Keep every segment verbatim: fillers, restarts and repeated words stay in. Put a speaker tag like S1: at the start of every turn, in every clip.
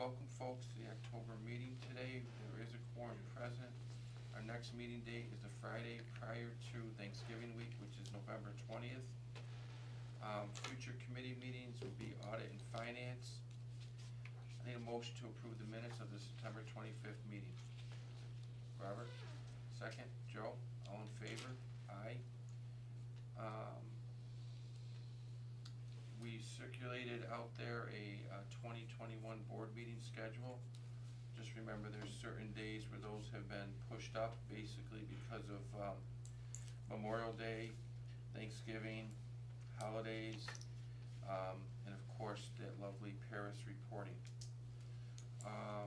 S1: welcome folks to the October meeting today. There is a quorum present. Our next meeting date is the Friday prior to Thanksgiving week, which is November twentieth. Um, future committee meetings will be audit and finance. I need a motion to approve the minutes of the September twenty-fifth meeting. Robert, second. Joe, all in favor? Aye. Um, we circulated out there a uh, twenty twenty-one board meeting schedule. Just remember there's certain days where those have been pushed up basically because of um, Memorial Day, Thanksgiving, holidays, um, and of course that lovely Paris reporting. Um,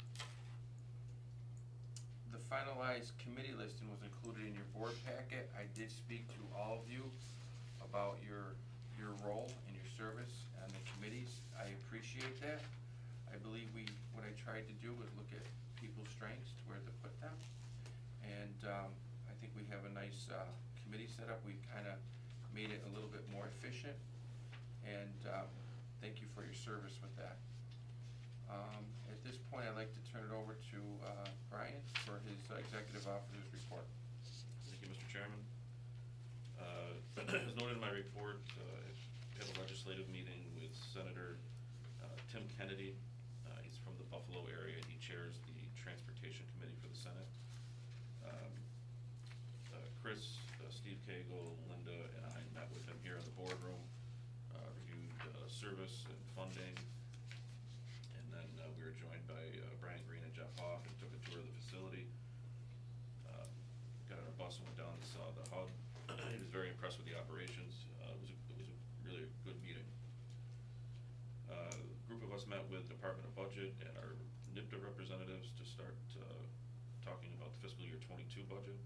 S1: the finalized committee listing was included in your board packet. I did speak to all of you about your your role and your service on the committees. I appreciate that. I believe we, what I tried to do was look at people's strengths, where to put them. And um, I think we have a nice uh, committee set up. We've kind of made it a little bit more efficient. And um, thank you for your service with that. Um, at this point, I'd like to turn it over to uh, Brian for his uh, executive officer's report.
S2: Thank you, Mister Chairman. Uh, as noted in my report, uh, I had a legislative meeting with Senator uh, Tim Kennedy. Uh, he's from the Buffalo area. He chairs the Transportation Committee for the Senate. Um, uh, Chris, uh, Steve Cagle, Linda, and I met with him here in the boardroom, uh, reviewed uh, service and funding, and then uh, we were joined by uh, Brian Green and Jeff Hoff and took a tour of the facility. Um, got on a bus and went down and saw the hub. He was very impressed with the operations. Uh, it was a, it was a really good meeting. Uh, a group of us met with Department of Budget and our NIPTA representatives to start uh, talking about the fiscal year twenty-two budget.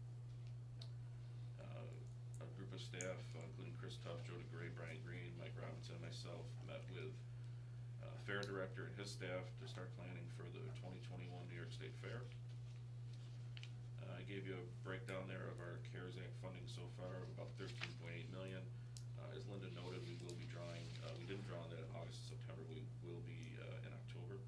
S2: Uh, a group of staff, uh, including Chris Tuff, Joe DeGray, Brian Green, Mike Robinson, and myself, met with uh, Fair Director and his staff to start planning for the twenty twenty-one New York State Fair. Uh, I gave you a breakdown there of our CARES Act funding so far, of about thirteen point eight million dollars. Uh, as Linda noted, we will be drawing, uh, we didn't draw on that in August and September, we will be uh, in October.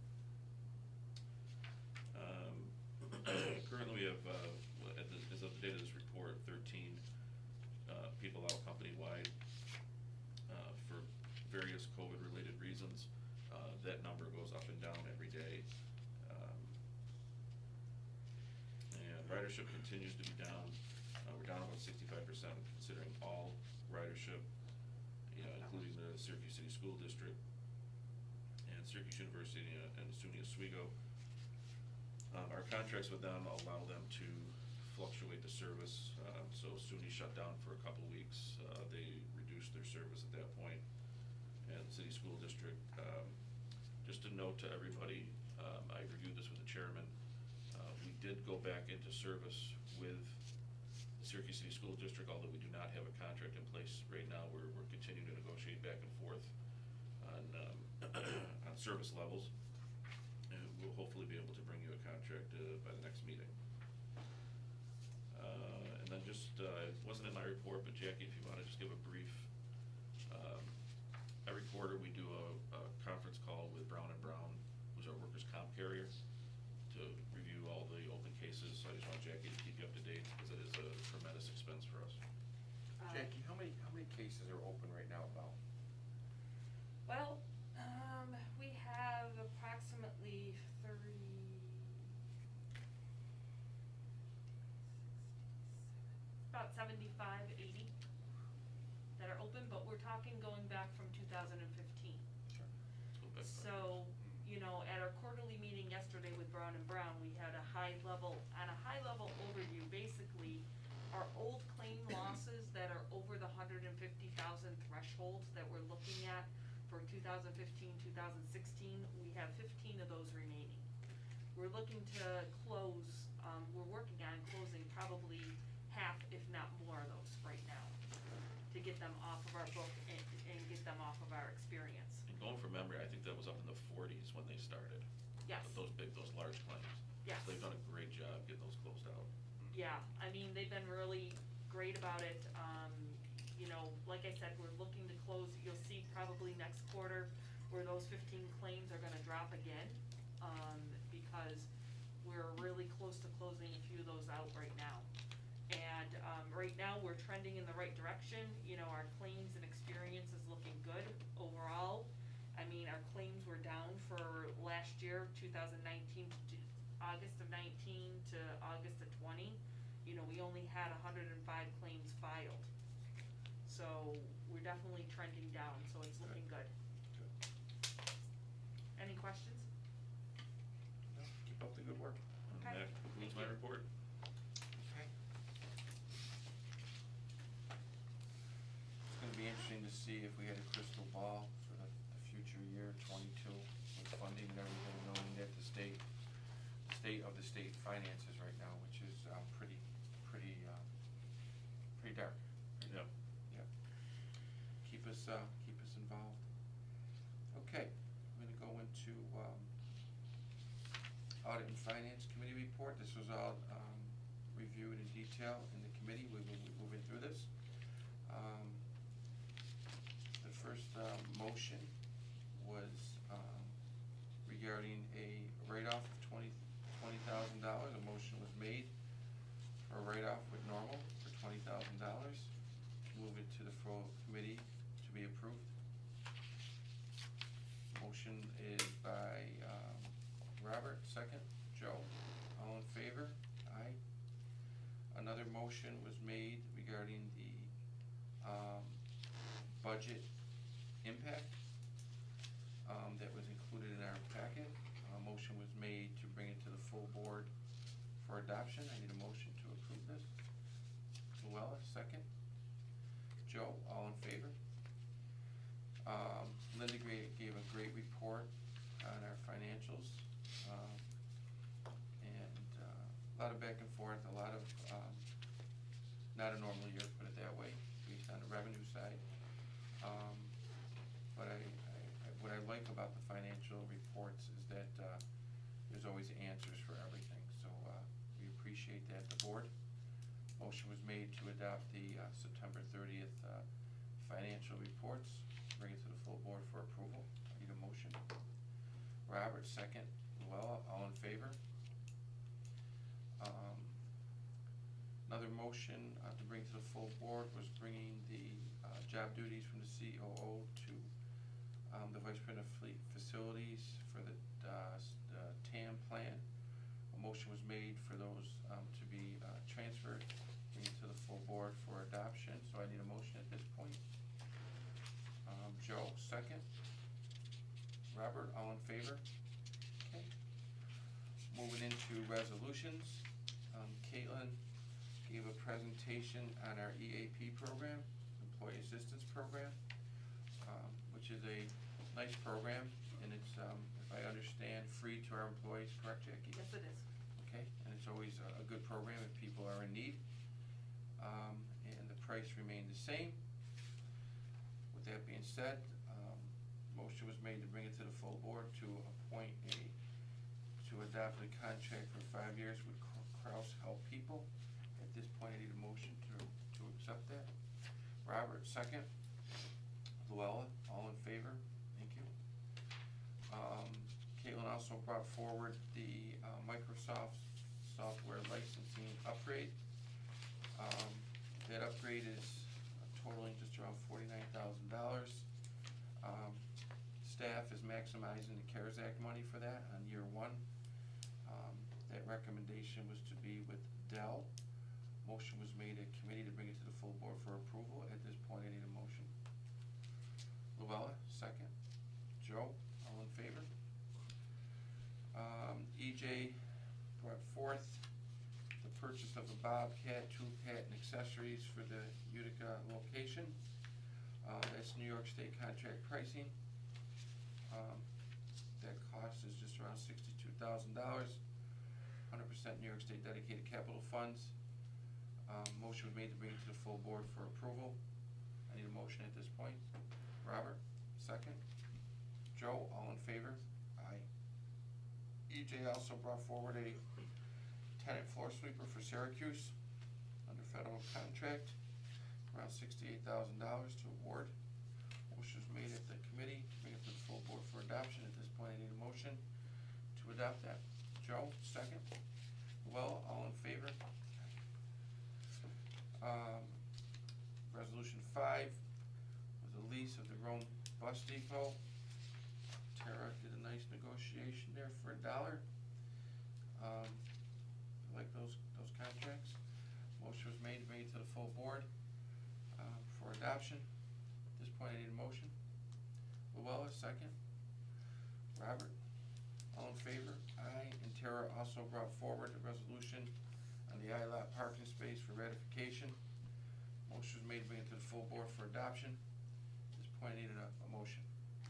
S2: Um, currently we have, uh, at the, as of the date of this report, thirteen uh, people out company-wide uh, for various COVID-related reasons. Uh, that number goes up and down every day. Um, and ridership continues to be down. Uh, we're down about sixty-five percent considering all ridership, you know, including the Syracuse City School District and Syracuse University and SUNY Oswego. Um, our contracts with them allow them to fluctuate the service. Um, so SUNY shut down for a couple weeks. Uh, they reduced their service at that point. And the City School District, um, just a note to everybody, um, I reviewed this with the chairman. Uh, we did go back into service with the Syracuse City School District, although we do not have a contract in place right now. We're, we're continuing to negotiate back and forth on, um, on service levels. And we'll hopefully be able to bring you a contract uh, by the next meeting. Uh, and then just, uh, it wasn't in my report, but Jackie, if you want to just give a brief, um, every quarter we do a, a conference call with Brown and Brown, who's our workers' comp carrier, to review all the open cases. So I just want Jackie to keep you up to date because it is a tremendous expense for us.
S3: Um,
S1: Jackie, how many how many cases are open right now about?
S3: Well, um, we have approximately thirty, about seventy-five, eighty that are open, but we're talking going back from two thousand fifteen.
S1: Sure.
S3: So, you know, at our quarterly meeting yesterday with Brown and Brown, we had a high level, on a high level overview, basically, our old claim losses that are over the one hundred fifty thousand thresholds that we're looking at for two thousand fifteen, two thousand sixteen, we have fifteen of those remaining. We're looking to close, um, we're working on closing probably half, if not more of those right now, to get them off of our book and, and get them off of our experience.
S2: And going from memory, I think that was up in the forties when they started.
S3: Yes.
S2: Those big, those large claims.
S3: Yes.
S2: So they've done a great job getting those closed out.
S3: Yeah, I mean, they've been really great about it. Um, you know, like I said, we're looking to close, you'll see probably next quarter, where those fifteen claims are gonna drop again, um, because we're really close to closing a few of those out right now. And, um, right now, we're trending in the right direction, you know, our claims and experience is looking good overall. I mean, our claims were down for last year, two thousand nineteen to August of nineteen to August of twenty. You know, we only had hundred and five claims filed. So, we're definitely trending down, so it's looking good.
S1: Good.
S3: Any questions?
S1: No, keep up the good work.
S2: And
S3: Okay,
S2: that concludes
S3: thank
S2: my
S3: you.
S2: report.
S1: Okay. It's gonna be interesting to see if we had a crystal ball for the, the future year, twenty-two, with funding and everything, knowing that the state, the state of the state finances right now, which is, um, pretty, pretty, um, pretty dark. Pretty
S2: Yep.
S1: dark. Yep. Keep us, uh, keep us involved. Okay, I'm gonna go into, um, Audit and Finance Committee report. This was all, um, reviewed in detail in the committee. We will be moving through this. Um, the first, um, motion was, um, regarding a write-off of twenty, twenty thousand dollars. A motion was made for a write-off with normal for twenty thousand dollars. Move it to the full committee to be approved. Motion is by, um, Robert, second. Joe, all in favor? Aye. Another motion was made regarding the, um, budget impact, um, that was included in our packet. A motion was made to bring it to the full board for adoption. I need a motion to approve this. Luella, second. Joe, all in favor? Um, Linda gra- gave a great report on our financials, um, and, uh, a lot of back and forth, a lot of, um, not a normal year, put it that way, based on the revenue side. Um, but I, I, I- what I like about the financial reports is that, uh, there's always answers for everything, so, uh, we appreciate that. The board, motion was made to adopt the, uh, September thirtieth, uh, financial reports, bring it to the full board for approval. I need a motion. Robert, second. Luella, all in favor? Um, another motion, uh, to bring to the full board was bringing the, uh, job duties from the C O O to, um, the Vice President of Fleet Facilities for the, uh, s- the T A M plan. A motion was made for those, um, to be, uh, transferred, bring it to the full board for adoption, so I need a motion at this point. Um, Joe, second. Robert, all in favor? Okay. Moving into resolutions, um, Caitlin gave a presentation on our E A P program, Employee Assistance Program, um, which is a nice program, and it's, um, if I understand, free to our employees, correct, Jackie?
S3: Yes, it is.
S1: Okay, and it's always a, a good program if people are in need. Um, and the price remained the same. With that being said, um, motion was made to bring it to the full board to appoint a, to adopt a contract for five years with Kraus Help People. At this point, I need a motion to, to accept that. Robert, second. Luella, all in favor? Thank you. Um, Caitlin also brought forward the, uh, Microsoft software licensing upgrade. Um, that upgrade is totaling just around forty-nine thousand dollars. Um, staff is maximizing the CARES Act money for that on year one. Um, that recommendation was to be with Dell. Motion was made at committee to bring it to the full board for approval. At this point, I need a motion. Luella, second. Joe, all in favor? Um, E J brought forth the purchase of a Bobcat, tool cat, and accessories for the Utica location. Uh, that's New York State contract pricing. Um, that cost is just around sixty-two thousand dollars, hundred percent New York State dedicated capital funds. Um, motion was made to bring it to the full board for approval. I need a motion at this point. Robert, second. Joe, all in favor? Aye. E J also brought forward a tenant floor sweeper for Syracuse under federal contract, around sixty-eight thousand dollars to award. Motion was made at the committee, bring it to the full board for adoption. At this point, I need a motion to adopt that. Joe, second. Well, all in favor? Um, resolution five was a lease of the Rome Bus Depot. Tara did a nice negotiation there for a dollar. Um, I like those, those contracts. Motion was made, made to the full board, uh, for adoption. At this point, I need a motion. Luella, second. Robert, all in favor? Aye. And Tara also brought forward a resolution on the I lot parking space for ratification. Motion was made, bring it to the full board for adoption. At this point, I needed a, a motion.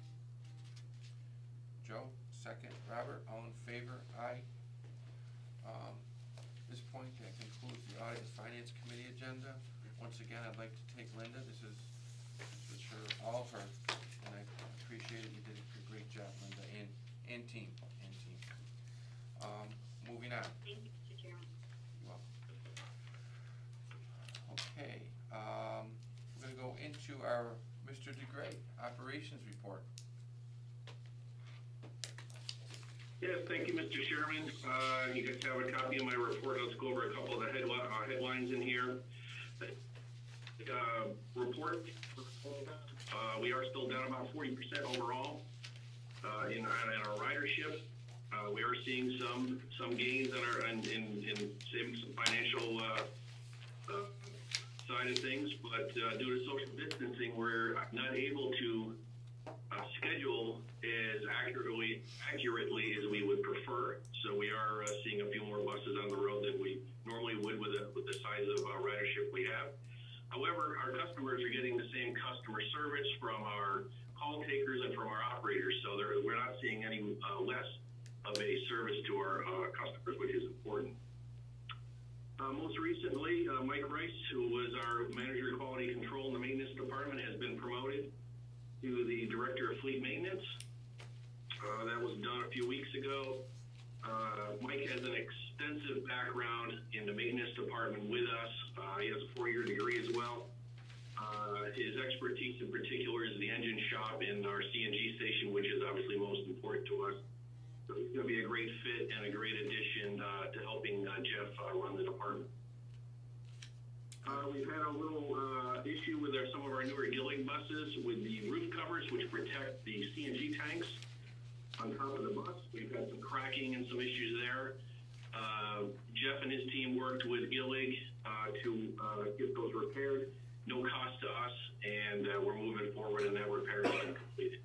S1: Joe, second. Robert, all in favor? Aye. Um, at this point, that concludes the Audit and Finance Committee agenda. Once again, I'd like to take Linda. This is, this is her, all of her, and I appreciate it. You did a great job, Linda, and, and team, and team. Um, moving on.
S4: Thank you, Mister Chairman.
S1: You're welcome. Okay, um, we're gonna go into our Mister DeGray Operations Report.
S5: Yes, thank you, Mister Chairman. Uh, you guys have a copy of my report. Let's go over a couple of the headli uh, headlines in here. Uh, report, uh, we are still down about forty percent overall uh, in, in our ridership. Uh, we are seeing some some gains in our in, in, in saving some financial uh, uh, side of things, but uh, due to social distancing, we're not able to uh, schedule as accurately accurately as we would prefer. So we are uh, seeing a few more buses on the road than we normally would with a, with the size of uh, ridership we have. However, our customers are getting the same customer service from our call takers and from our operators, so we're not seeing any uh, less of a service to our uh, customers, which is important. Uh, most recently, uh, Mike Rice, who was our manager of quality control in the maintenance department, has been promoted to the director of fleet maintenance. Uh, that was done a few weeks ago. Uh, Mike has an extensive background in the maintenance department with us. Uh, he has a four-year degree as well. Uh, his expertise in particular is the engine shop in our C N G station, which is obviously most important to us. So he's going to be a great fit and a great addition uh, to helping uh, Jeff uh, run the department. Uh, we've had a little uh, issue with our, some of our newer Gillig buses with the roof covers, which protect the C N G tanks on top of the bus. We've had some cracking and some issues there. Uh, Jeff and his team worked with Gillig uh, to uh, get those repaired. No cost to us, and uh, we're moving forward, and that repair has been completed.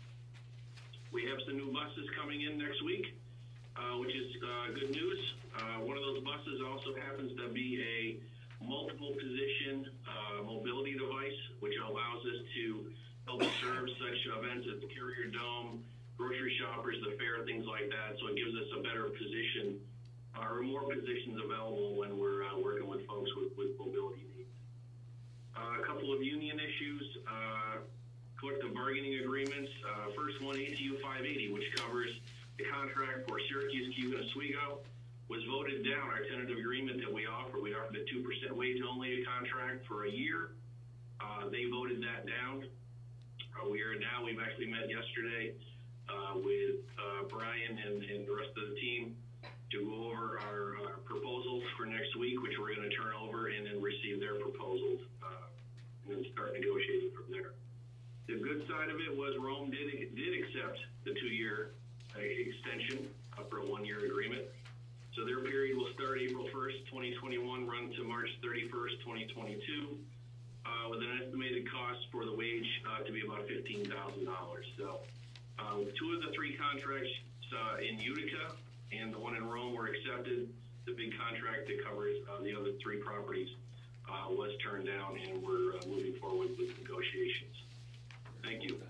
S5: We have some new buses coming in next week, uh, which is uh, good news. Uh, one of those buses also happens to be a multiple position uh, mobility device, which allows us to help serve such events as the Carrier Dome, grocery shoppers, the fair, things like that. So it gives us a better position, uh, or more positions available when we're uh, working with folks with, with mobility needs. Uh, a couple of union issues, uh, collective bargaining agreements. Uh, first one, A T U five eighty, which covers the contract for Syracuse, Q, and Oswego, was voted down. Our tentative agreement that we offer, we offered a two percent wage only contract for a year. Uh, they voted that down. Uh, we are now, we've actually met yesterday uh, with uh, Brian and, and the rest of the team to go over our uh, proposals for next week, which we're going to turn over and then receive their proposals uh, and then start negotiating from there. The good side of it was Rome did, did accept the two-year uh, extension uh, for a one-year agreement. So their period will start April first, twenty twenty-one, run to March thirty-first, twenty twenty-two, uh, with an estimated cost for the wage uh, to be about fifteen thousand dollars. So uh, two of the three contracts uh, in Utica and the one in Rome were accepted. The big contract that covers uh, the other three properties uh, was turned down, and we're uh, moving forward with negotiations. Thank you.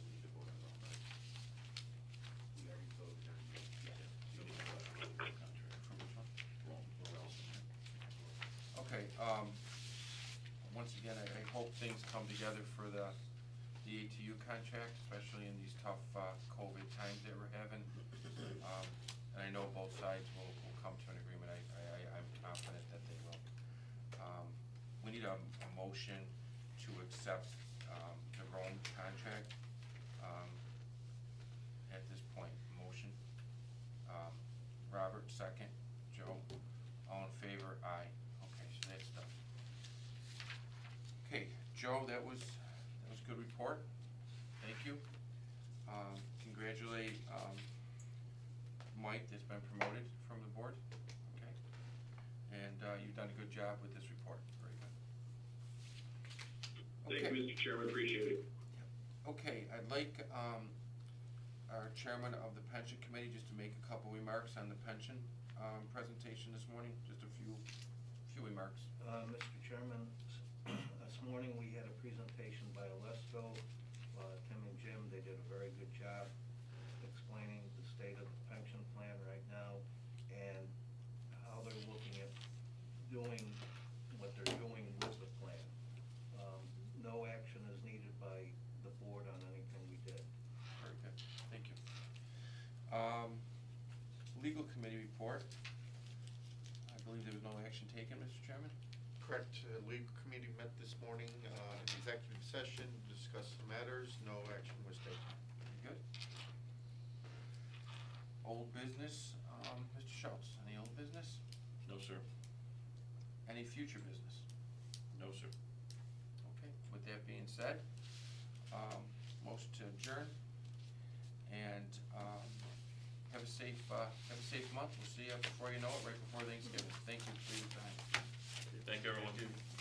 S1: Okay, um, once again, I, I hope things come together for the, the A T U contract, especially in these tough, uh, COVID times that we're having. Um, and I know both sides will, will come to an agreement. I, I, I'm confident that they will. Um, we need a, a motion to accept, um, the Rome one contract, um, at this point. Motion. Um, Robert, second. Joe, all in favor? Aye. Okay, so that's done. Okay, Joe, that was, that was a good report. Thank you. Um, congratulate, um, Mike that's been promoted from the board, okay? And, uh, you've done a good job with this report, very good.
S5: Thank you, Mister Chairman, appreciate it.
S1: Okay, I'd like, um, our chairman of the pension committee just to make a couple remarks on the pension, um, presentation this morning, just a few, few remarks.
S4: Uh, Mister Chairman, this morning we had a presentation by Alesco, uh, Tim and Jim, they did a very good job explaining the state of the pension plan right now and how they're looking at doing what they're doing with the plan. Um, no action is needed by the board on anything we did.
S1: Very good, thank you. Um, legal committee report. I believe there was no action taken, Mister Chairman?
S6: Correct. Uh, Legal committee met this morning uh, in executive session, discussed the matters, no action was taken.
S1: Very good. Old business, um, Mister Schultz, any old business?
S2: No, sir.
S1: Any future business?
S2: No, sir.
S1: Okay, with that being said, um, motion to adjourn, and, um, have a safe, uh, have a safe month. We'll see you before you know it, right before Thanksgiving. Thank you for your time.
S2: Thank you, everyone.